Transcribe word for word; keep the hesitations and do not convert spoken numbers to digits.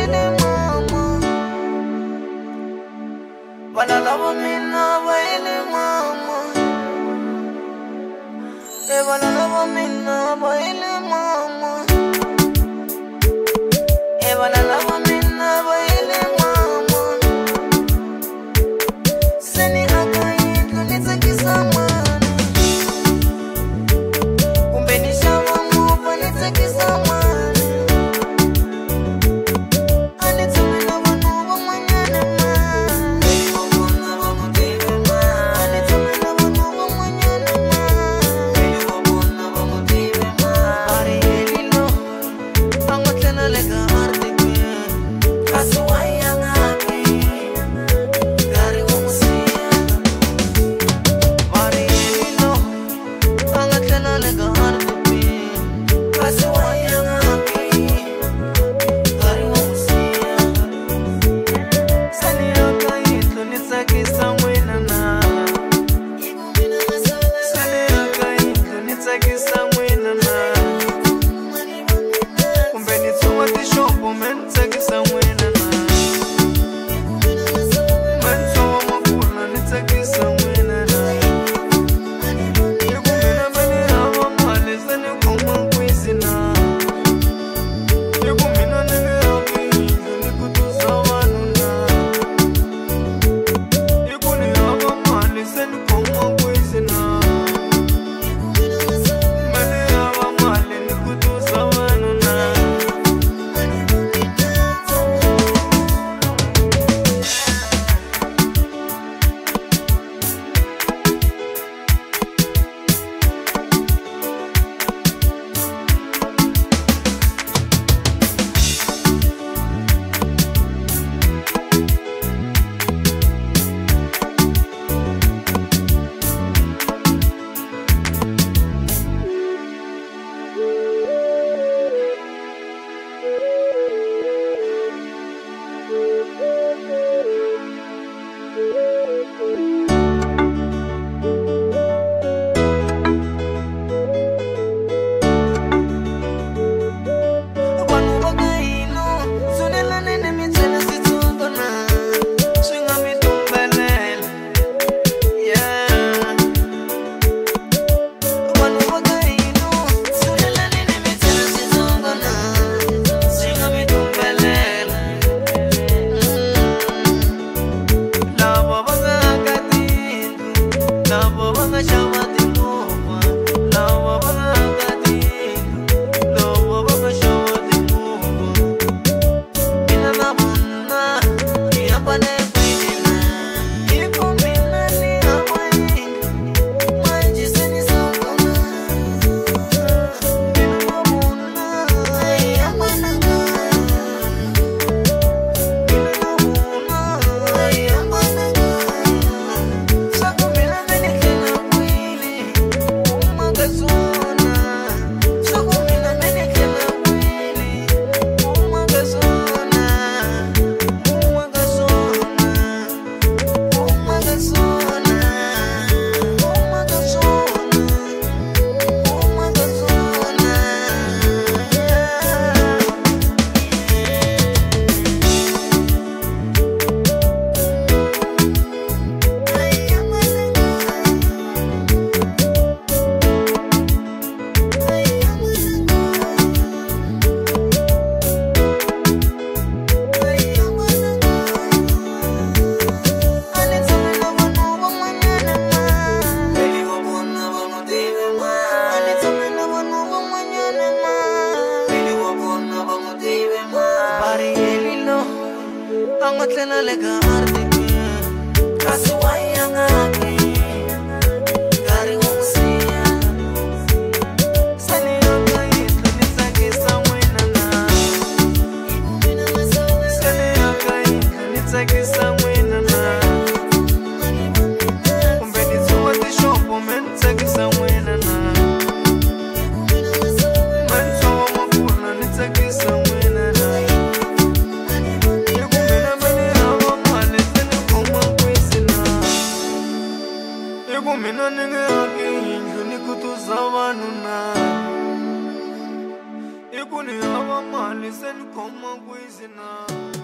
baile mama. Bala lava mina baile mama. E bala lava mina baile mama. E bala lava mina baile mama. Seni akai tuni tsakisa mani. Kumbe ni shama mupa ni tsakisa mani. Ani tumina vanu va manyane mani. Ani tumina vanu va manyane mani. Ari elilo angotlela leka arte kwe. Kasuwaya ngaki gari wa musia. Ari elilo angotlela leka arte kwe. Kasuwaya ngaki gari wa musia. Sani akai tuni tsakisa mwina na. Sani akai tuni tsakisa mwina na. Kumbe ni tsuma tishopo men tsakisa mwina na. Men tsuma makula ni tsakisa mwina na. Ikumina mani hava mali sani kuma kwisi na. Ikumina nenge haki ni kutuza vanu na. Ikuni hava mali sani kuma kwisi na. Mani hava mali ni kutuza vanu na. Vanu vakaino sunela nene mitsela sitsongona. Swinga mitumbelela. Yeah. Vanu vakaino sunela nene mitsela sitsongona. Swinga mitumbelela. Lava vangaka tindlu, lava vanga xava timovha, lava vangaka tindlu, lava vanga xava timovha. Mina na vona hi hambane kwini. Hiko mina ni hava yindlu, manje se ni sungula. Mina na vona hi hambananga. Mina na vona hi hambananga. Swaku mina me ni tlela kwini, uma ka swona. Swaku mina me ni tlela kwini, uma ka swona. Uma ka swona. Uma ka swona. Uma ka swona. Uma ka swona. Ani tumina vanu va manyane mani. Ani tumina vanu va manyane mani. Ari elilo angotlela leka arte kwe. Kasuwaya ngaki gari wa musia. Sani akai tuni tsakisa mwina na. Sani akai tuni tsakisa mwina na. Kumbe ni tsuma tishopo men tsakisa mwina na. Men tsuma makula ni tsakisa mwina na. Ikumina mani hava mali sani kuma kwisi na. Ikumina nenge haki yindlu ni kutuza vanu na. Kuni hava mali sen koma kuizina.